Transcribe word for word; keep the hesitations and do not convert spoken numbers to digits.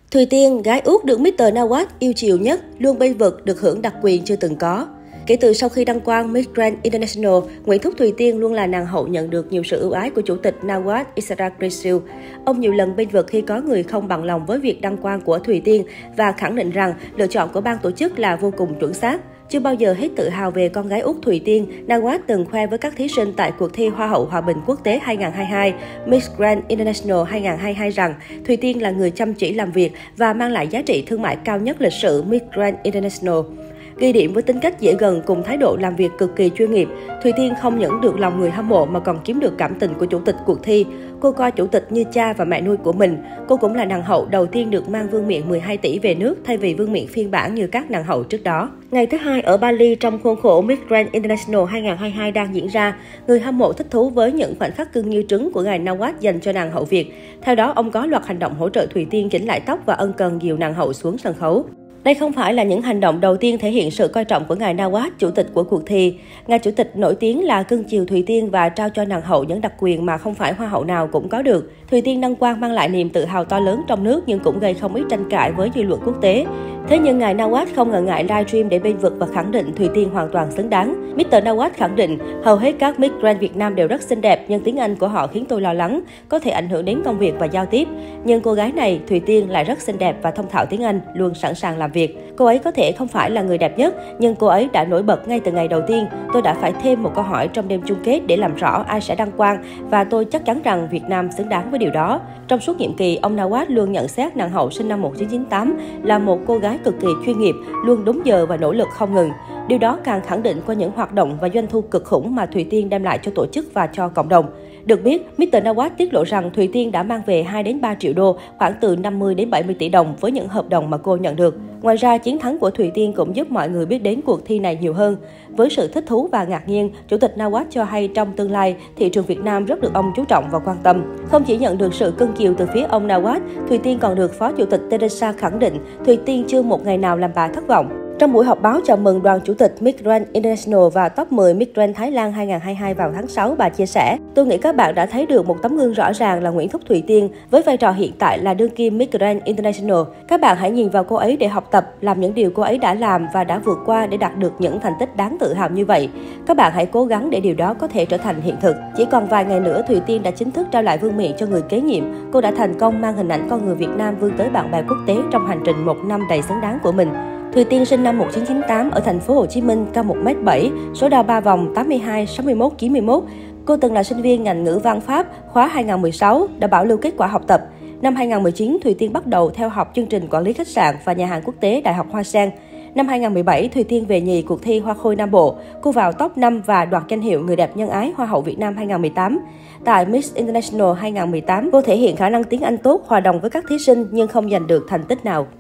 Thùy Tiên, gái út được mít tơ Nawaz yêu chiều nhất, luôn bênh vực được hưởng đặc quyền chưa từng có. Kể từ sau khi đăng quang Miss Grand International, Nguyễn Thúc Thùy Tiên luôn là nàng hậu nhận được nhiều sự ưu ái của chủ tịch Nawaz Issarak Resul. Ông nhiều lần bênh vực khi có người không bằng lòng với việc đăng quang của Thùy Tiên và khẳng định rằng lựa chọn của ban tổ chức là vô cùng chuẩn xác. Chưa bao giờ hết tự hào về con gái út Thùy Tiên, Nawaz từng khoe với các thí sinh tại cuộc thi Hoa hậu Hòa bình Quốc tế hai không hai hai, Miss Grand International hai không hai hai rằng Thùy Tiên là người chăm chỉ làm việc và mang lại giá trị thương mại cao nhất lịch sử Miss Grand International. Ghi điểm với tính cách dễ gần cùng thái độ làm việc cực kỳ chuyên nghiệp, Thùy Tiên không những được lòng người hâm mộ mà còn chiếm được cảm tình của chủ tịch cuộc thi. Cô coi chủ tịch như cha và mẹ nuôi của mình. Cô cũng là nàng hậu đầu tiên được mang vương miện mười hai tỷ về nước thay vì vương miện phiên bản như các nàng hậu trước đó. Ngày thứ hai ở Bali trong khuôn khổ Miss Grand International hai không hai hai đang diễn ra, người hâm mộ thích thú với những khoảnh khắc cưng như trứng của ngài Nawaz dành cho nàng hậu Việt. Theo đó, ông có loạt hành động hỗ trợ Thùy Tiên chỉnh lại tóc và ân cần dìu nàng hậu xuống sân khấu. Đây không phải là những hành động đầu tiên thể hiện sự coi trọng của ngài Nawaz, chủ tịch của cuộc thi. Ngài chủ tịch nổi tiếng là cưng chiều Thùy Tiên và trao cho nàng hậu những đặc quyền mà không phải hoa hậu nào cũng có được. Thùy Tiên đăng quang mang lại niềm tự hào to lớn trong nước nhưng cũng gây không ít tranh cãi với dư luận quốc tế. Thế nhưng ngài Nawaz không ngần ngại livestream để bênh vực và khẳng định Thùy Tiên hoàn toàn xứng đáng. mít tơ Nawaz khẳng định hầu hết các Miss Grand Việt Nam đều rất xinh đẹp nhưng tiếng Anh của họ khiến tôi lo lắng, có thể ảnh hưởng đến công việc và giao tiếp. Nhưng cô gái này, Thùy Tiên, lại rất xinh đẹp và thông thạo tiếng Anh, luôn sẵn sàng làm việc. Cô ấy có thể không phải là người đẹp nhất, nhưng cô ấy đã nổi bật ngay từ ngày đầu tiên. Tôi đã phải thêm một câu hỏi trong đêm chung kết để làm rõ ai sẽ đăng quang và tôi chắc chắn rằng Việt Nam xứng đáng với điều đó. Trong suốt nhiệm kỳ, ông Nawaz luôn nhận xét nàng hậu sinh năm một nghìn chín trăm chín mươi tám là một cô gái cực kỳ chuyên nghiệp, luôn đúng giờ và nỗ lực không ngừng. Điều đó càng khẳng định qua những hoạt động và doanh thu cực khủng mà Thùy Tiên đem lại cho tổ chức và cho cộng đồng. Được biết, mít tơ Nawaz tiết lộ rằng Thùy Tiên đã mang về hai đến ba triệu đô, khoảng từ năm mươi đến bảy mươi tỷ đồng với những hợp đồng mà cô nhận được. Ngoài ra, chiến thắng của Thùy Tiên cũng giúp mọi người biết đến cuộc thi này nhiều hơn. Với sự thích thú và ngạc nhiên, Chủ tịch Nawaz cho hay trong tương lai, thị trường Việt Nam rất được ông chú trọng và quan tâm. Không chỉ nhận được sự cưng chiều từ phía ông Nawaz, Thùy Tiên còn được Phó Chủ tịch Teresa khẳng định Thùy Tiên chưa một ngày nào làm bà thất vọng. Trong buổi họp báo chào mừng đoàn chủ tịch Miss Grand International và top mười Miss Grand Thái Lan hai không hai hai vào tháng sáu, bà chia sẻ: "Tôi nghĩ các bạn đã thấy được một tấm gương rõ ràng là Nguyễn Thúc Thùy Tiên với vai trò hiện tại là đương kim Miss Grand International. Các bạn hãy nhìn vào cô ấy để học tập, làm những điều cô ấy đã làm và đã vượt qua để đạt được những thành tích đáng tự hào như vậy. Các bạn hãy cố gắng để điều đó có thể trở thành hiện thực." Chỉ còn vài ngày nữa, Thùy Tiên đã chính thức trao lại vương miện cho người kế nhiệm. Cô đã thành công mang hình ảnh con người Việt Nam vươn tới bạn bè quốc tế trong hành trình một năm đầy xứng đáng của mình. Thùy Tiên sinh năm một nghìn chín trăm chín mươi tám ở thành phố Hồ Chí Minh, cao một mét bảy, số đo ba vòng tám mươi hai, sáu mươi mốt, chín mươi mốt. Cô từng là sinh viên ngành ngữ văn Pháp khóa hai không một sáu, đã bảo lưu kết quả học tập. Năm hai không một chín, Thùy Tiên bắt đầu theo học chương trình quản lý khách sạn và nhà hàng quốc tế Đại học Hoa Sen. Năm hai không một bảy, Thùy Tiên về nhì cuộc thi Hoa khôi Nam Bộ. Cô vào top năm và đoạt danh hiệu người đẹp nhân ái Hoa hậu Việt Nam hai không một tám. Tại Miss International hai không một tám, cô thể hiện khả năng tiếng Anh tốt, hòa đồng với các thí sinh nhưng không giành được thành tích nào.